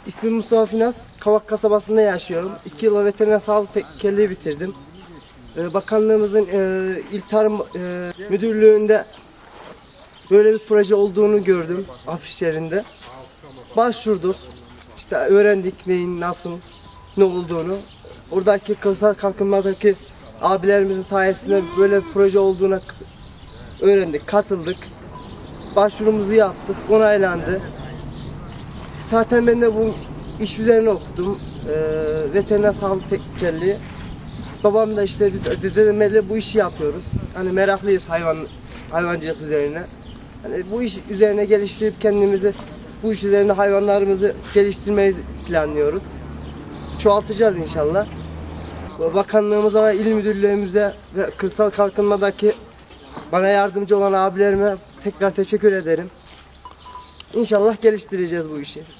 İsmim Mustafa Finaz. Kavak kasabasında yaşıyorum. 2 yıl veteriner sağlık tekerleği bitirdim. Bakanlığımızın İl Tarım Müdürlüğü'nde böyle bir proje olduğunu gördüm afişlerinde. Başvurduk. İşte öğrendik neyin, nasıl, ne olduğunu. Oradaki kırsal kalkınmadaki abilerimizin sayesinde böyle bir proje olduğunu öğrendik, katıldık. Başvurumuzu yaptık, onaylandı. Zaten ben de bu iş üzerine okudum. Veteriner sağlık tekerleği. Babam da işte biz dedemle bu işi yapıyoruz. Hani meraklıyız hayvancılık üzerine. Hani bu iş üzerine geliştirip kendimizi bu iş üzerine hayvanlarımızı geliştirmeyi planlıyoruz. Çoğaltacağız inşallah. Bakanlığımıza ve il müdürlüğümüze ve kırsal kalkınmadaki bana yardımcı olan abilerime tekrar teşekkür ederim. İnşallah geliştireceğiz bu işi.